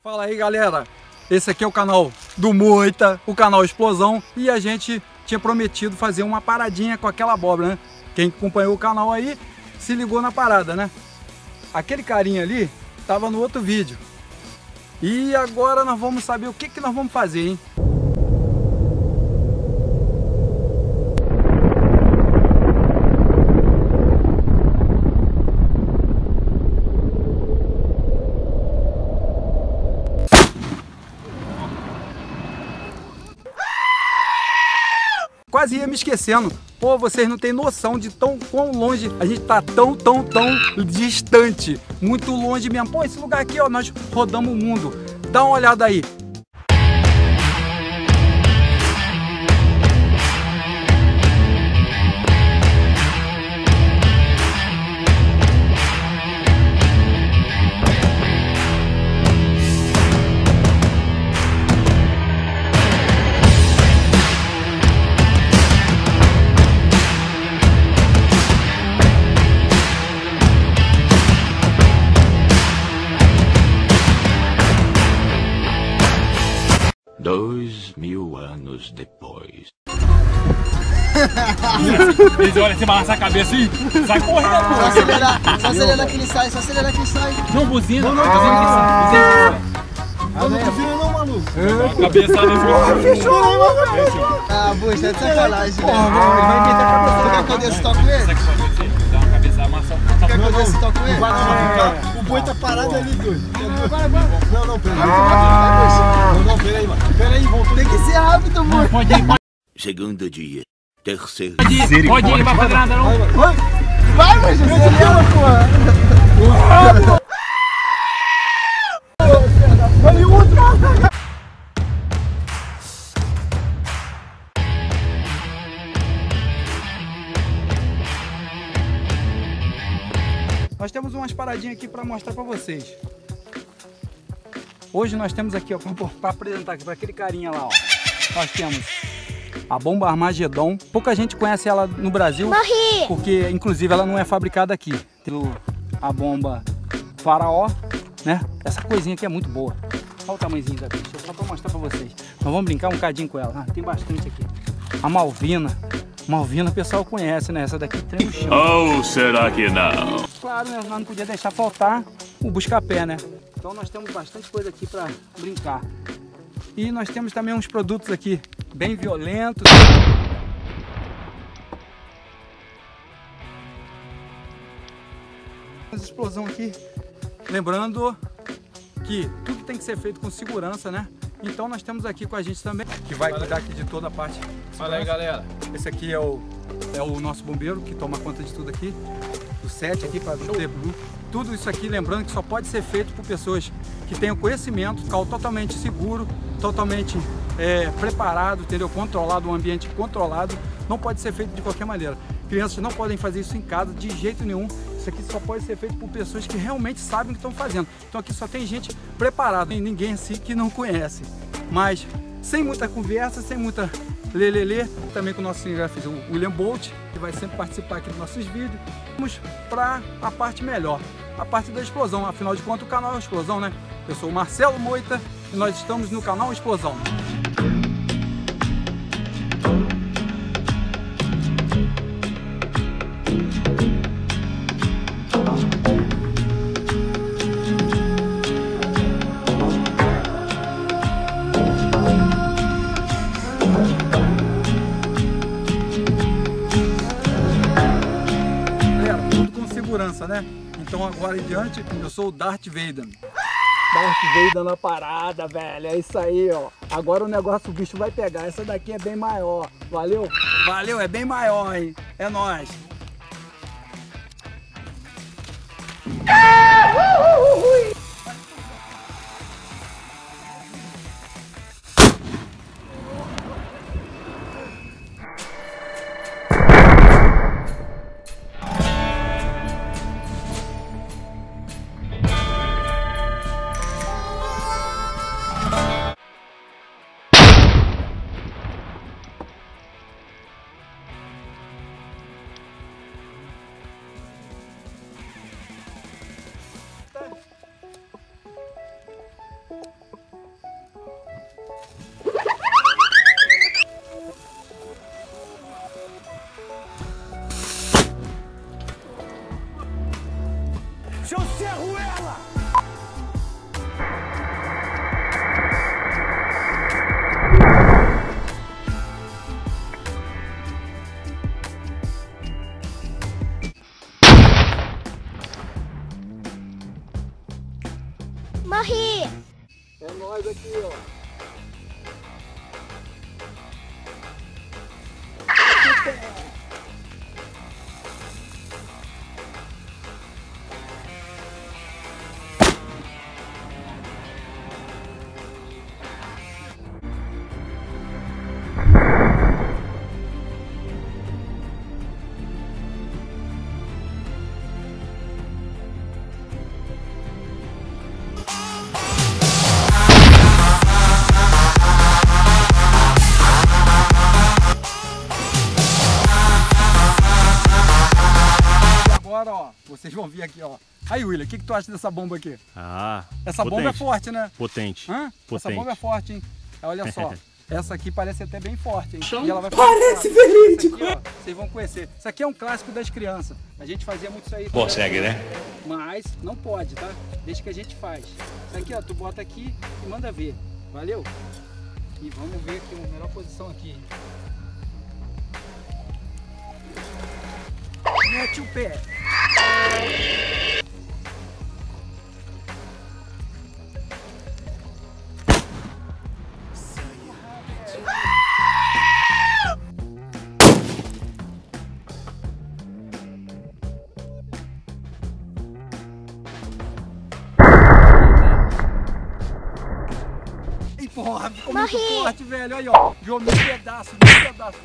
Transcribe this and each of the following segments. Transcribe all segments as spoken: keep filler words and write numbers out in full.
Fala aí, galera, esse aqui é o canal do Moita, o canal Explosão, e a gente tinha prometido fazer uma paradinha com aquela abóbora, né? Quem acompanhou o canal aí se ligou na parada, né? Aquele carinha ali tava no outro vídeo. E agora nós vamos saber o que que nós vamos fazer, hein? Quase ia me esquecendo. Pô, vocês não têm noção de tão quão longe a gente tá, tão, tão, tão distante. Muito longe mesmo. Pô, esse lugar aqui, ó, nós rodamos o mundo. Dá uma olhada aí. Dois mil anos depois. Eles olham, você balança a cabeça e sai correndo. Só acelerar, só acelerar que ele sai, só acelerar que ele sai. Não, buzina, não, buzina que sai. Não, não buzina não, maluco. Cabeçada em cima. Fechou aí, mano. Ah, bucha, tá de sacanagem. Porra, vai meter a cabeça. Tu quer que eu desse toque com ele? Sabe o que pode ser? Dá uma cabeça, amassar. Tu quer que eu desse toque com ele? Vai lá, O boi tá parado ali, doido. Vai, vai. Não, não, pera aí. Não, não, pera aí, mano. Pera aí, voltou. Tem que ser rápido, boi. Pode ir, pode Segundo dia. Terceiro. ir. Pode ir, não vai fazer nada não. Vai, vai, mas você leva, porra. Vai, outro. Nós temos umas paradinhas aqui para mostrar para vocês. Hoje nós temos aqui, ó, para apresentar aqui para aquele carinha lá, ó. Nós temos a bomba Armagedon. Pouca gente conhece ela no Brasil. Morri! Porque, inclusive, ela não é fabricada aqui. Tem o- a bomba Faraó, né? Essa coisinha aqui é muito boa. Olha o tamanhozinho da bicha, só para mostrar para vocês. Nós vamos brincar um bocadinho com ela. Ah, tem bastante aqui. A Malvina. Malvina o pessoal conhece, né? Essa daqui trem no chão. Ou será que não? Claro, né? Nós não podia deixar faltar o busca-pé, né? Então nós temos bastante coisa aqui para brincar. E nós temos também uns produtos aqui bem violentos. Essa explosão aqui, lembrando que tudo tem que ser feito com segurança, né? Então nós temos aqui com a gente também, que vai cuidar aqui de toda a parte. Fala aí, galera. Esse aqui é o, é o nosso bombeiro que toma conta de tudo aqui. Do set aqui para não ter blue. Tudo isso aqui, lembrando que só pode ser feito por pessoas que tenham conhecimento, carro totalmente seguro, totalmente é, preparado, entendeu? Controlado, um ambiente controlado. Não pode ser feito de qualquer maneira. Crianças não podem fazer isso em casa de jeito nenhum. Isso aqui só pode ser feito por pessoas que realmente sabem o que estão fazendo. Então aqui só tem gente preparada, e ninguém assim que não conhece. Mas sem muita conversa, sem muita lelelê, também com o nosso cinegrafista, o William Bolt, que vai sempre participar aqui dos nossos vídeos. Vamos para a parte melhor, a parte da explosão. Afinal de contas, o canal é Explosão, né? Eu sou o Marcelo Moita e nós estamos no canal Explosão. Né? Então agora em diante eu sou o Darth Vader. Darth Vader na parada, velho. É isso aí, ó. Agora o negócio, o bicho vai pegar. Essa daqui é bem maior. Valeu? Valeu, é bem maior, hein? É nóis. É nóis aqui, ó. Agora, ó, vocês vão ver aqui, ó. Aí, William, o que, que tu acha dessa bomba aqui? Ah, Essa potente. bomba é forte, né? Potente. Hã? Potente. Essa bomba é forte, hein? Olha só. Essa aqui parece até bem forte, hein? Chão. E ela vai Parece ficar... verídico. Aqui, ó, vocês vão conhecer. Isso aqui é um clássico das crianças. A gente fazia muito isso aí. Consegue, né? Mas não pode, tá? Deixa que a gente faz. Isso aqui, ó, tu bota aqui e manda ver. Valeu? E vamos ver aqui a melhor posição aqui. Mete o pé. Ih, porra, ficou muito forte, velho. Olha, ó. Viu meio pedaço, meio pedaço.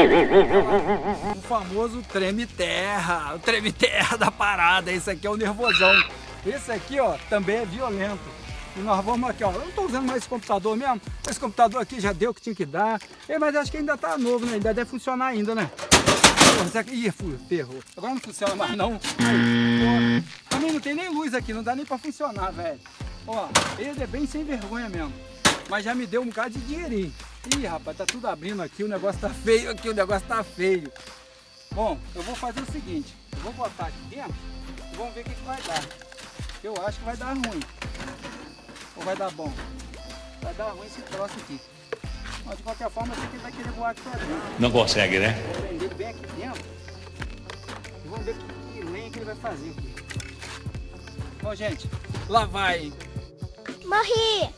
O famoso treme-terra. O treme-terra da parada. Esse aqui é o nervosão. Esse aqui, ó, também é violento. E nós vamos aqui, ó. Eu não tô usando mais esse computador mesmo. Esse computador aqui já deu o que tinha que dar. É, mas acho que ainda tá novo, né? Ainda deve funcionar ainda, né? Porra, esse aqui... Ih, fui, ferrou. Agora não funciona mais, não. Aí, ó. Também não tem nem luz aqui. Não dá nem pra funcionar, velho. Ó, ele é bem sem vergonha mesmo. Mas já me deu um bocado de dinheirinho. Ih, rapaz, tá tudo abrindo aqui, o negócio tá feio aqui, o negócio tá feio. Bom, eu vou fazer o seguinte, eu vou botar aqui dentro e vamos ver o que, que vai dar. Eu acho que vai dar ruim. Ou vai dar bom? Vai dar ruim esse troço aqui. Mas de qualquer forma, eu sei que ele vai querer voar aqui pra dentro. Não consegue, né? Vou prender ele bem aqui dentro. E vamos ver que lenha que ele vai fazer aqui. Bom, gente, lá vai, hein? Morri!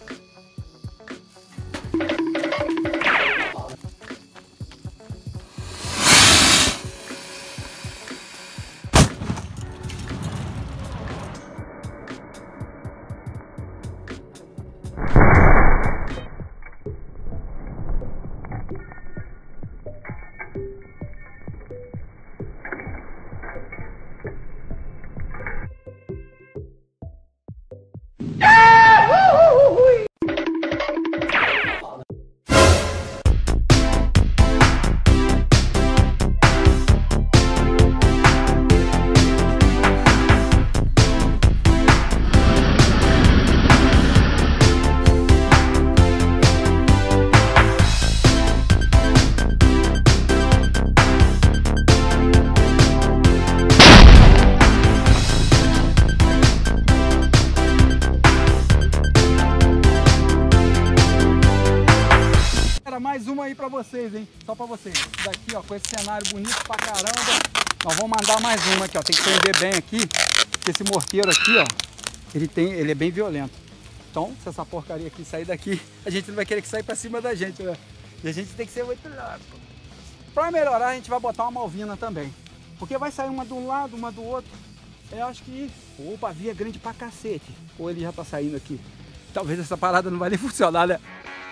Mais uma aí pra vocês, hein? Só pra vocês. Isso daqui, ó, com esse cenário bonito pra caramba. Nós vamos mandar mais uma aqui, ó. Tem que prender bem aqui, porque esse morteiro aqui, ó, ele, tem, ele é bem violento. Então, se essa porcaria aqui sair daqui, a gente não vai querer que saia pra cima da gente, né? E a gente tem que ser muito louco. Pra melhorar, a gente vai botar uma Malvina também. Porque vai sair uma de um lado, uma do outro. Eu acho que... O pavio é grande pra cacete. Ou ele já tá saindo aqui. Talvez essa parada não vai nem funcionar, né?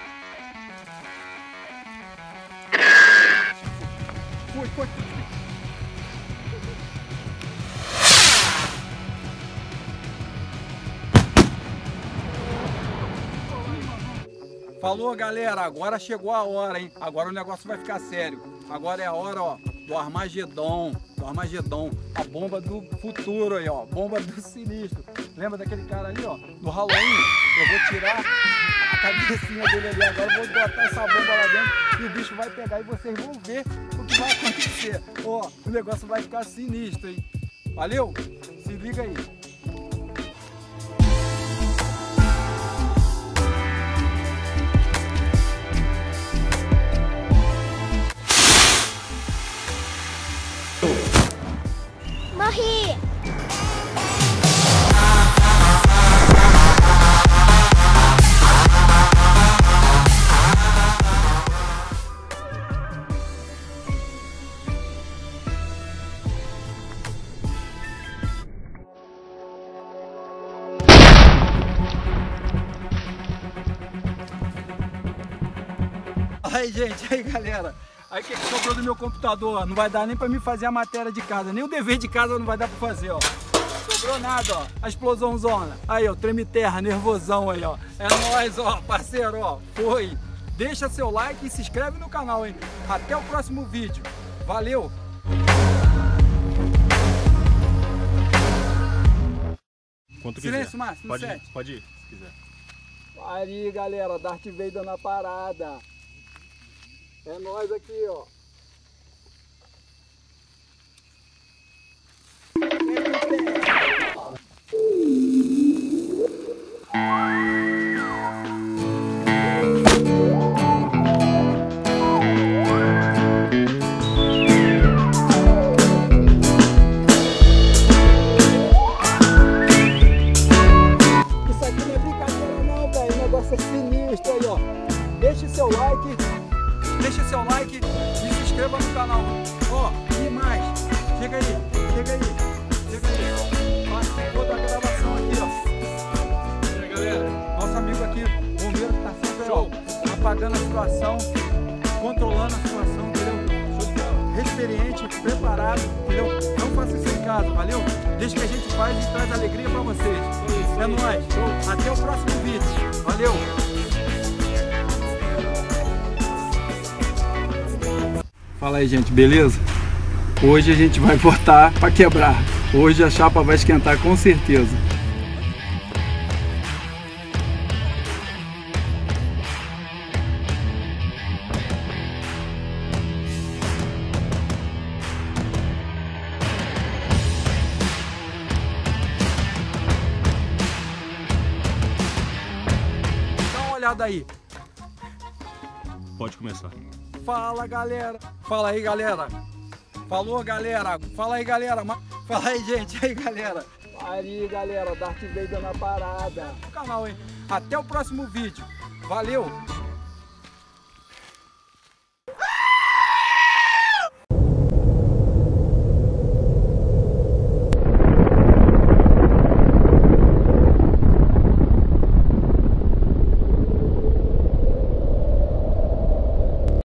Foi, foi. Falou, galera, agora chegou a hora, hein? Agora o negócio vai ficar sério. Agora é a hora, ó, do Armagedon, do Armagedon, a bomba do futuro aí, ó, bomba do sinistro. Lembra daquele cara ali, ó, do Halloween? Eu vou tirar a cabecinha dele ali agora, vou botar essa bomba lá dentro e o bicho vai pegar e vocês vão ver o que vai acontecer. Ó, o negócio vai ficar sinistro, hein? Valeu? Se liga aí. Morri! Fala aí, gente. Aí, galera. Aí, o que, que sobrou do meu computador? Não vai dar nem pra me fazer a matéria de casa. Nem o dever de casa não vai dar pra fazer, ó. Sobrou nada, ó. A explosão zona. Aí, ó. Treme terra, nervosão aí, ó. É nóis, ó. Parceiro, ó. Foi. Deixa seu like e se inscreve no canal, hein. Até o próximo vídeo. Valeu. Quanto Silêncio, quiser. Márcio, no Pode set. ir, pode ir, se quiser. Aí, galera, Darth Vader na parada. É nóis aqui, ó. Isso aqui não é brincadeira não, velho. O negócio é sinistro aí, ó. Deixe seu like, deixe seu like e se inscreva no canal. Ó, e mais. Chega aí, chega aí, chega aí. Participou da gravação aqui, ó. E aí, galera? Nosso amigo aqui, bombeiro, que tá sempre, ó, apagando a situação, controlando a situação, entendeu? Experiente, preparado, entendeu? Não faça isso em casa, valeu? Deixa que a gente faz e traz alegria pra vocês. É nóis. Até o próximo vídeo. Valeu. Fala aí, gente, beleza? Hoje a gente vai botar pra quebrar. Hoje a chapa vai esquentar com certeza. Dá uma olhada aí. Pode começar. Fala, galera. Fala aí, galera. Falou, galera. Fala aí, galera. Ma- Fala aí, gente. Aí, galera. Aí, galera. Darth Vader na parada. No canal, hein? Até o próximo vídeo. Valeu.